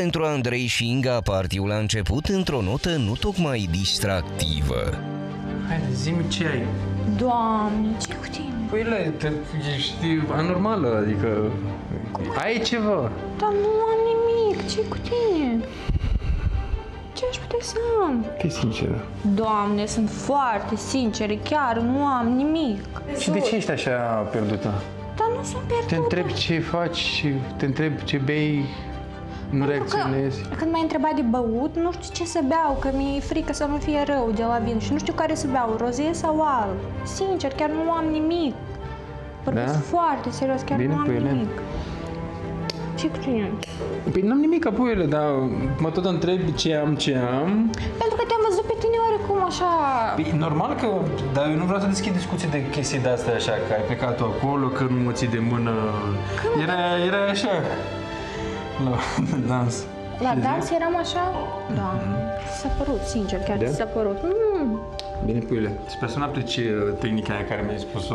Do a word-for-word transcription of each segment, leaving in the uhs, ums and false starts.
Pentru Andrei și Inga, party-ul a început într-o notă nu tocmai distractivă. Haide, zi-mi ce ai. Doamne, ce cu tine? Păi, le, te, ești anormală, adică... Ai ceva? Dar nu am nimic, ce cu tine? Ce aș putea să am? Fii sinceră. Doamne, sunt foarte sinceră, chiar nu am nimic. Și de ce ești așa pierdută? Dar nu sunt pierdută. Te întreb ce faci, te întreb ce bei, nu reacționezi. Că, când m-ai întrebat de băut, nu știu ce să beau, că mi-e frică să nu fie rău de la vin și nu știu care să beau, roze sau alb. Sincer, chiar nu am nimic. Vorbesc Da? foarte serios, chiar Bine, nu am puiule. nimic. Ce cu tine? Păi n-am nimic, apuiule, dar mă tot întreb ce am, ce am. Pentru că te-am văzut pe tine oricum așa... Păi normal că, dar eu nu vreau să deschid discuții de chestii de-astea așa, că ai plecat tu acolo, că nu mă ții de mână. Era, era așa, la dans. La dans eram așa? Da, s-a părut, sincer, chiar Da? s-a părut. Mm. Bine, puiule, sper să nu aplici uh, tehnica aia care mi-ai spus-o.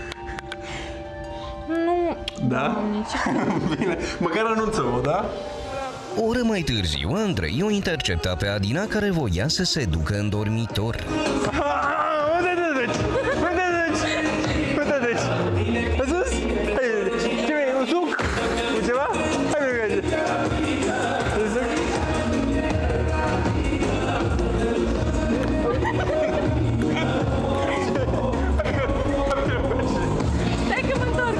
Nu, Da? Doamne, ce... Bine, măcar anunță-o, da? O oră mai târziu, Andrei o intercepta pe Adina, care voia să se ducă în dormitor. Unde te duci? Unde te duci? Unde te duci? În sus? Ce vrei? Un suc? Un ceva? Hai, merge. Un suc? Stai că mă întorc!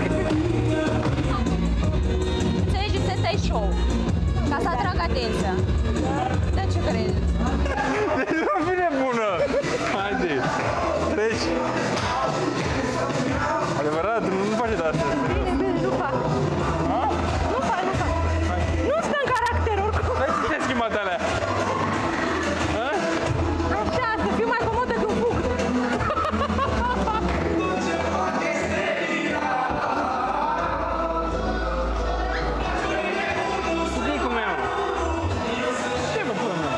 Înțelegi, ăsta e show. Ca să atrag atenția. Dar ce crezi? Deci nu vine bună! Haide! Treci! Adevărat, nu, nu face de astea. Bine, bine, nu fac. Nu fac, nu fac. Nu stă în caracter oricum. Hai să te schimbat alea! Așa, să fiu mai comodă când fug. Zi cum e, mă. Ce mă pune, mă?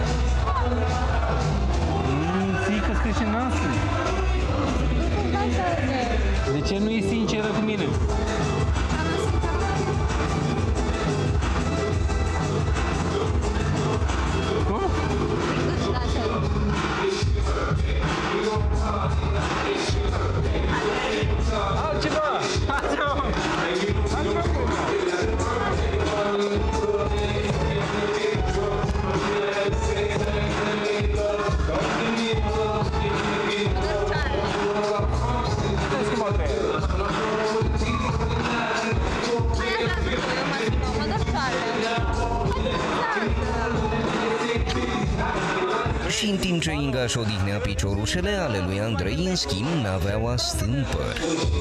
Mmm, ții că scrii și nasul. De ce nu e sinceră cu mine? Cum? Altceva! Altceva! Și în timp ce Inga își odihnea piciorușele, ale lui Andrei, în schimb, n-aveau astâmpăr.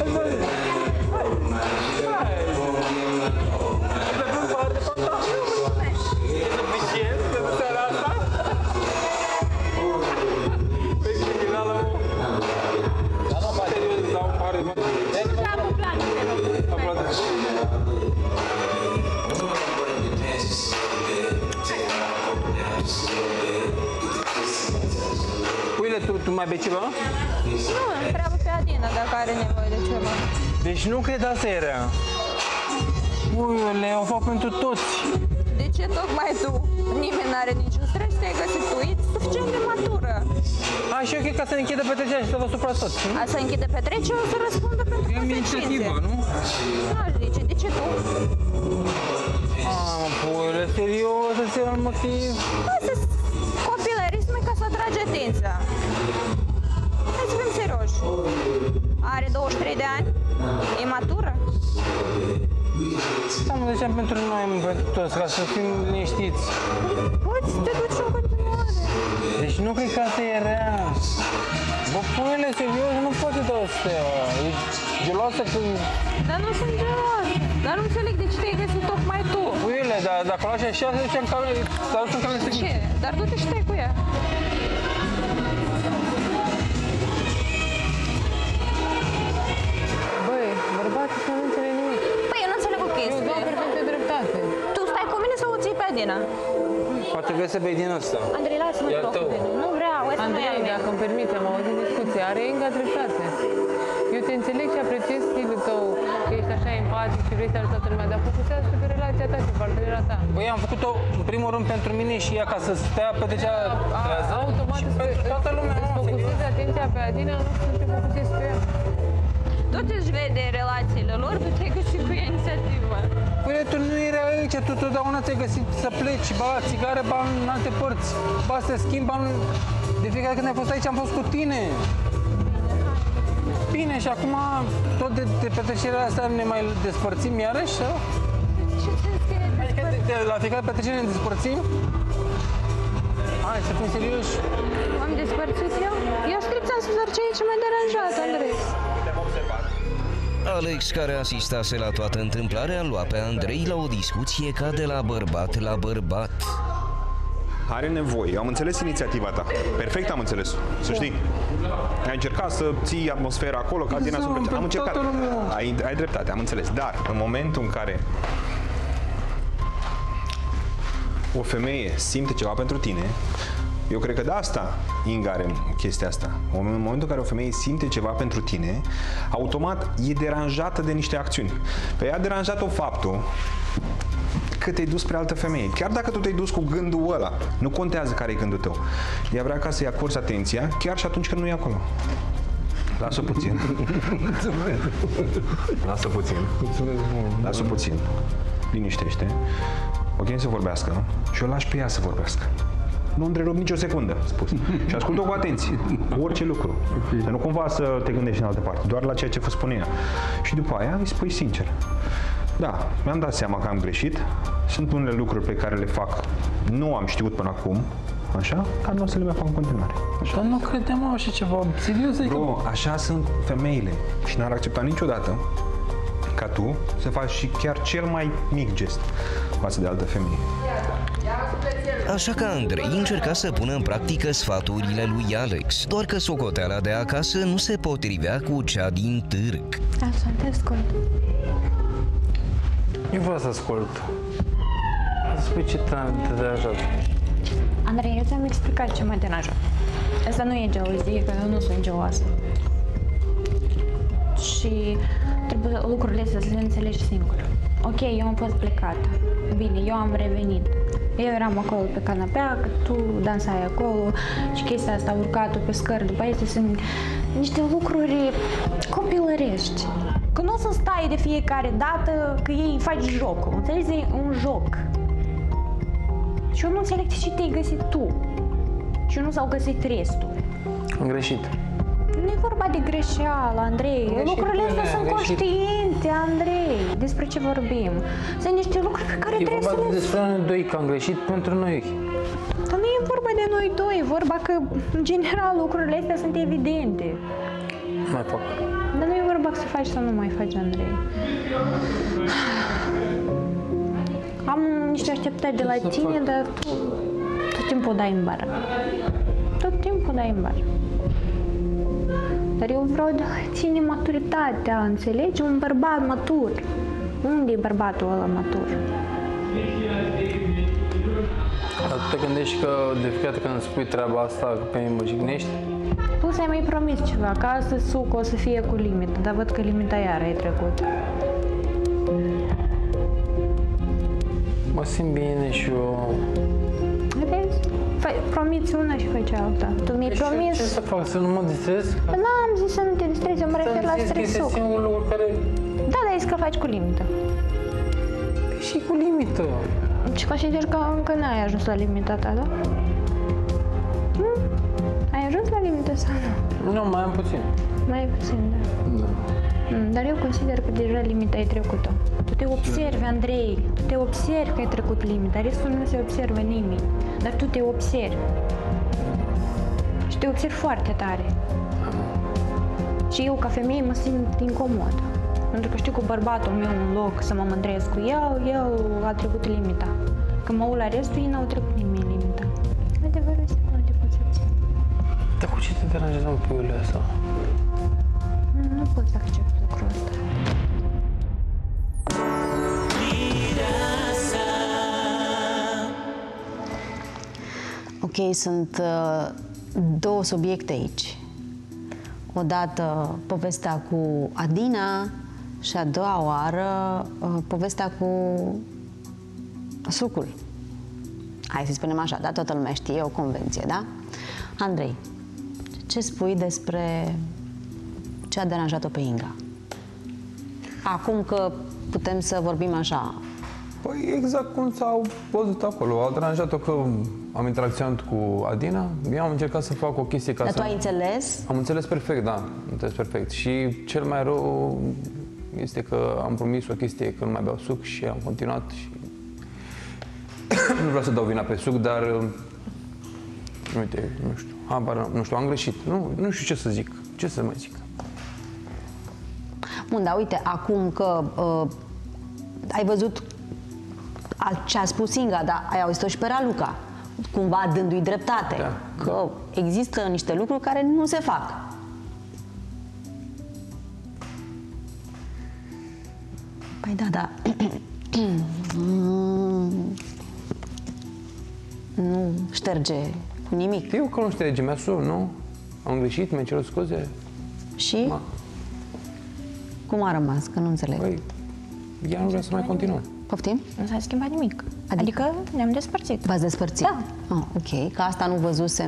Uite, tu, tu mai bei ceva? Nu, întreabă pe Adina dacă are nevoie de ceva. Deci nu cred asta era. Uiule, o fac pentru toți. De ce tocmai tu? Nimeni n-are niciun stres, te-ai găsit tu, e suficient de matură. A, și ok, ca să ne închidă petrecerea și să vă supra toți. A să închide petrecerea, o să răspundă pentru E consecințe. inițiativă, nu? Nu aș zice, de ce tu? A, puiule, serios, ăsta era un motiv. Asta copilărism ca să atrage atenția. Hai să fim serioși. Are douăzeci și trei de ani? E matură? Da, mă ziceam pentru noi, pentru toți, ca să fim liniștiți. Poți să te duci în continuare. Deci nu cred că asta era. Bă, puiule, serios, nu poate de astea. E geloasă când... Dar nu sunt geloasă. Dar nu înțeleg de ce te-ai găsit tocmai tu. Puiule, dar dacă o lași așa, se duce în cameră, s-a dus în cameră să Ce? Dar du-te și stai cu ea. Băi, bărbații să nu înțeleg nimic. Păi eu nu înțeleg o Eu chestie. dau perfectă dreptate. Tu stai cu mine sau o ții pe Adina? Poate vrei să bei din ăsta. Andrei, lasă-mă Iar rog tău. pe mine. Nu vreau, ăsta nu e al Andrei, meu. dacă îmi permite, am auzit discuția, are Inga dreptate. Eu te înțeleg și apreciez stilul tău, că ești așa empatic și vrei să ajut toată lumea, dar focusează pe relația intenția ta și partenera ta. Păi am făcut-o în primul rând pentru mine și ea ca să stea pe degea trează. Automat Și îți pentru toată lumea. îți focusezi atenția pe Adina, nu știu ce focusezi pe ea. Tot își vede relațiile lor, tu te-ai găsit cu ea inițiativa. Păi tu nu erai aici, tu totdeauna ți-ai găsit să pleci, ba la țigare, ba în alte părți. Ba să schimbi, ba în... De fiecare când ai fost aici am fost cu tine. Bine, și acum tot de, de petrecerea asta ne mai despărțim iarăși, sau? Ce ți-ai că Adică de, de, la fiecare petrecere ne despărțim? Hai, să fim serioși. m-am despărțit eu? Eu strict am spus orice e ce m-a deranjat, Andrei. Alex, care asistase la toată întâmplarea, îl lua pe Andrei la o discuție ca de la bărbat la bărbat. Are nevoie. Am înțeles inițiativa ta. Perfect am înțeles-o. Să știi. Ai încercat să ții atmosfera acolo, ca din asupra. Am încercat. Ai, ai dreptate, am înțeles. Dar în momentul în care o femeie simte ceva pentru tine, eu cred că de asta Inga are chestia asta. În momentul în care o femeie simte ceva pentru tine, automat e deranjată de niște acțiuni. Pe ea a deranjat-o faptul că te-ai dus spre altă femeie. Chiar dacă tu te-ai dus cu gândul ăla, nu contează care e gândul tău. Ea vrea ca să-i acorzi atenția, chiar și atunci când nu e acolo. Lasă-o puțin. Lasă-o puțin. Lasă-o puțin. Liniștește. O chem să vorbească și o lași pe ea să vorbească. Nu întrerup nicio secundă, spus. Și ascult-o cu atenție. Orice lucru. Să nu cumva să te gândești în altă parte, doar la ceea ce vă spune ea. Și după aia îi spui sincer. Da, mi-am dat seama că am greșit. Sunt unele lucruri pe care le fac, nu am știut până acum, așa, dar nu o să le mai fac în continuare. Așa. Dar nu credeam așa ceva. Serios, adică... Bro, așa sunt femeile și n-ar accepta niciodată ca tu să faci și chiar cel mai mic gest față de altă femeie. Așa că Andrei încerca să pună în practică sfaturile lui Alex, doar că socoteala de acasă nu se potrivea cu cea din târg. Asta, te ascult. Eu vreau să ascult. Să spui ce te-a deranjat. Andrei, eu ți-am explicat ce mă deranjat. Asta nu e gelozie, că eu nu sunt geloasă. Și trebuie lucrurile astea să le înțelegi singur. Ok, eu am fost plecată. Bine, eu am revenit. Eu eram acolo pe canapea, că tu dansai acolo și chestia asta, urcatul pe scări, după aceea sunt niște lucruri copilărești. Că nu o să stai de fiecare dată că ei faci jocul, înțelegi? E un joc. Și eu nu înțeleg de ce te-ai găsit tu și nu s-au găsit restul. Am greșit. Nu e vorba de greșeală, Andrei. Greșit, Lucrurile astea sunt greșit. conștiente, Andrei. Despre ce vorbim? Sunt niște lucruri pe care E trebuie să vorba le... despre noi doi, că am greșit pentru noi. Dar nu e vorba de noi doi, e vorba că, în general, lucrurile astea sunt evidente. Mai fac. Dar nu e vorba să faci sau nu mai faci, Andrei. Am niște așteptări de la să tine, fac? dar tu tot timpul dai în bară. Tot timpul dai în bară. Dar eu vreau de la tine maturitatea, înțelegi? Un bărbat matur. Unde e bărbatul ăla matur? Dar tu te gândești că de fiecare dată când îmi spui treaba asta, că pe mine mă jignești? Tu ți-ai mai promis ceva, că astăzi suc o să fie cu limită, dar văd că limita iară e trecut. Mă simt bine și eu... Vezi? Fai, promiți una și fai cealaltă. Tu mi-ai promis... Ce să fac? Să nu mă distrez? N-am zis să nu te distrezi, eu mă refer la Ți-am zis că este stresul. singurul lucru care... Da, dar zis că faci cu limită. Și cu limită. Și consider că încă n-ai ajuns la limita ta, da? Hmm? Ai ajuns la limită sau nu? Nu, mai am puțin. Mai puțin, da. Da. Hmm, dar eu consider că deja limita ai trecut-o. Tu te observi, Andrei, tu te observi că ai trecut limita, restul nu se observă nimic. Dar tu te observi. Și te observi foarte tare. Și eu, ca femeie, mă simt incomod. Pentru că știu că bărbatul meu, în loc să mă mândresc cu el, el a trecut limita. Când mă uit la restul, ei n-au trecut nimeni limita. Adevărul este că de concepție. Dar cu ce te deranjează în puiul ăsta? Nu pot să accept lucrul ăsta. Ok, sunt uh, două subiecte aici. Odată povestea cu Adina și a doua oară uh, povestea cu sucul. Hai să spunem așa, da? Toată lumea știe, e o convenție, da? Andrei, ce spui despre ce a deranjat-o pe Inga? Acum că putem să vorbim așa. Păi exact cum s-au văzut acolo. Au deranjat-o că am interacționat cu Adina. Eu am încercat să fac o chestie ca Dar să... tu ai înțeles? Am înțeles perfect, da. Am înțeles perfect. Și cel mai rău este că am promis o chestie că nu mai beau suc și am continuat și... nu vreau să dau vina pe suc, dar... Uite, nu știu, habar, nu știu, am greșit. Nu, nu știu ce să zic. Ce să mai zic? Bun, dar uite, acum că uh, ai văzut ce a spus Inga, dar ai auzit-o și pe Raluca, cumva dându-i dreptate, da, că da. există niște lucruri care nu se fac. Păi da, da. Nu șterge cu nimic. Știu că nu șterge, mi-a sun, nu? Am greșit, mi-a cerut scuze. Și? Ma. Cum a rămas? Că nu înțeleg. Păi, ea nu vrea să mai continuăm. Poftim? Nu s-a schimbat nimic. Adică? Adică ne-am despărțit. V-ați despărțit? Da. Oh, ok, că asta nu văzusem.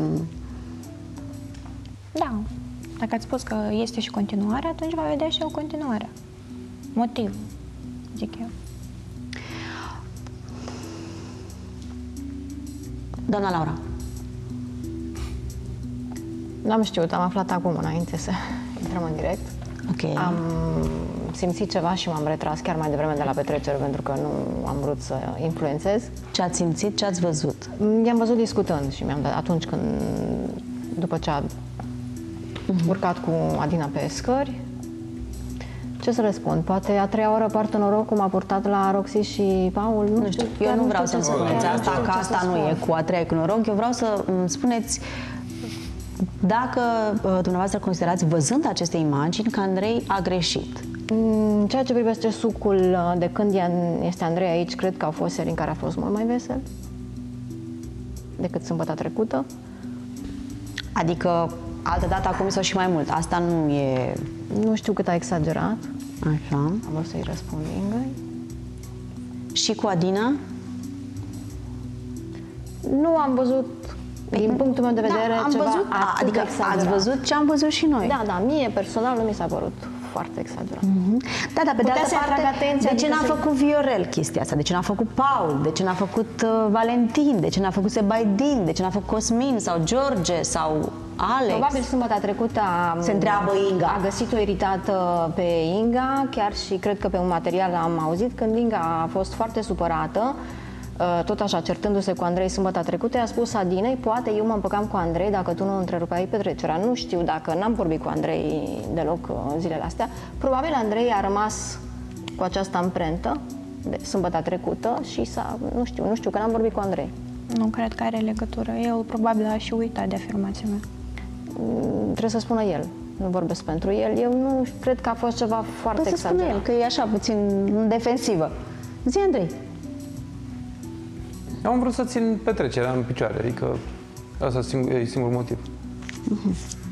Da. Dacă ați spus că este și continuare, atunci va vedea și o continuare. Motiv, zic eu. Doamna Laura. N-am știut, am aflat acum, înainte să intrăm în direct. Ok. Am simțit ceva și m-am retras chiar mai devreme de la petrecere pentru că nu am vrut să influențez. Ce ați simțit? Ce ați văzut? I-am văzut discutând și mi-am dat atunci când, după ce a urcat cu Adina pe scări, ce să răspund? Poate a treia oră poartă noroc cum a purtat la Roxy și Paul? Nu, Nu știu, eu chiar nu vreau știu să-mi ce spuneți chiar asta, știu că ce asta să nu spun. e cu a treia cu noroc. Eu vreau să îmi spuneți dacă uh, dumneavoastră considerați, văzând aceste imagini, că Andrei a greșit. În ceea ce privește sucul, uh, de când este Andrei aici, cred că au fost seri în care a fost mult mai vesel decât sâmbătă trecută. Adică, altă dată a comis-o și mai mult. Asta nu e... Nu știu cât a exagerat. Așa. Am vrut să-i răspund Ingăi. Și cu Adina? Nu am văzut, din punctul meu de vedere, da, am ceva văzut, atât adică de exagerat. ați văzut ce am văzut și noi. Da, da, mie personal nu mi s-a părut foarte exagerat. Mhm. Da, dar pe de Putea altă să-i parte, atrag atenția, de ce adică n-a să- făcut Viorel chestia asta? De ce n-a făcut Paul? De ce n-a făcut uh, Valentin? De ce n-a făcut Sebaidin? De ce n-a făcut Cosmin sau George sau Alex? Probabil sâmbătă trecută a, Se întreabă Inga. a găsit-o iritată pe Inga, chiar și cred că pe un material am auzit când Inga a fost foarte supărată, tot așa, certându-se cu Andrei sâmbătă trecută, i-a spus Adinei, poate eu mă împăcam cu Andrei dacă tu nu întrerupeai petrecerea. Nu știu dacă n-am vorbit cu Andrei deloc zilele astea. Probabil Andrei a rămas cu această amprentă de sâmbătă trecută și s-a, nu știu, nu știu, că n-am vorbit cu Andrei. Nu cred că are legătură. El probabil a și uitat de afirmația mea. Trebuie să spună el. Nu vorbesc pentru el. Eu nu cred că a fost ceva foarte Poți să spune el, exagerat. că e așa puțin în defensivă. Zi, Andrei. Eu am vrut să țin petrecerea în picioare, adică asta e singur, e singurul motiv. Uh-huh.